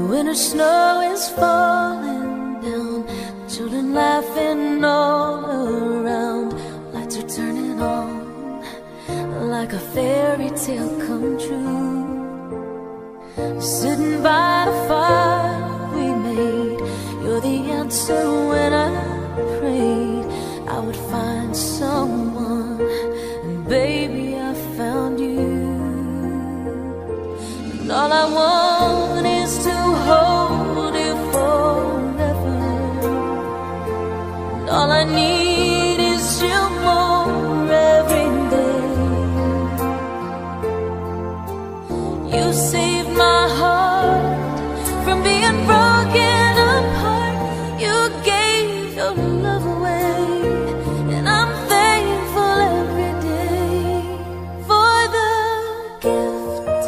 winter snow is falling down, children laughing all around. Lights are turning on like a fairy tale come true. Sitting by the fire we made, you're the answer when I prayed I would find someone, and baby I found you. And all I want is to hold you forever, and all I need is you more every day. You saved my heart from being broken apart. You gave your love away, and I'm thankful every day for the gift.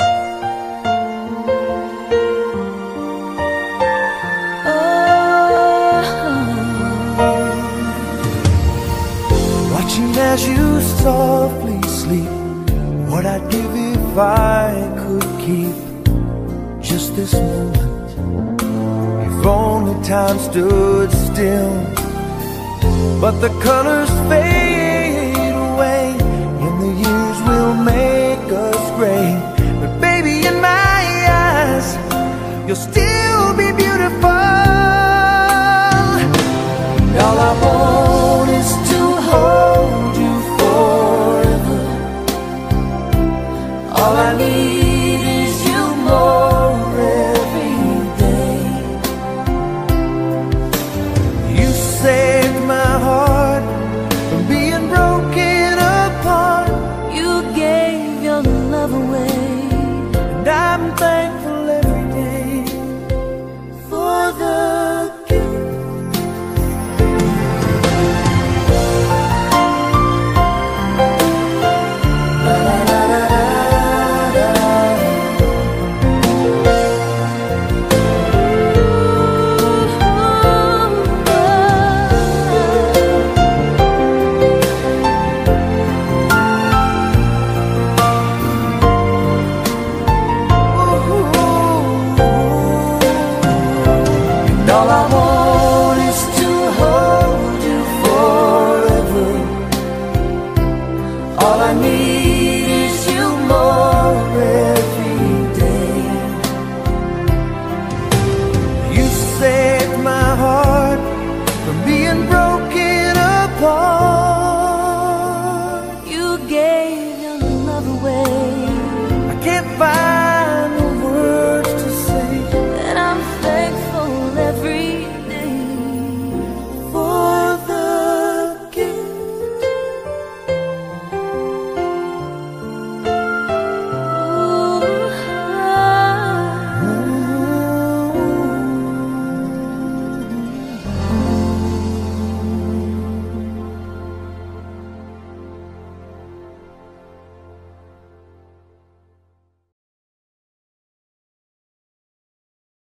Watching as you softly sleep, what I'd give if I could keep just this moment. If only time stood still, but the colors fade away, and the years will make us gray. But baby, in my eyes, you'll still be beautiful. And all I want is to hold you forever. All I need is you more every day. You saved my heart from being broken apart. You gave your love away, And I'm thankful every day for the gift. all I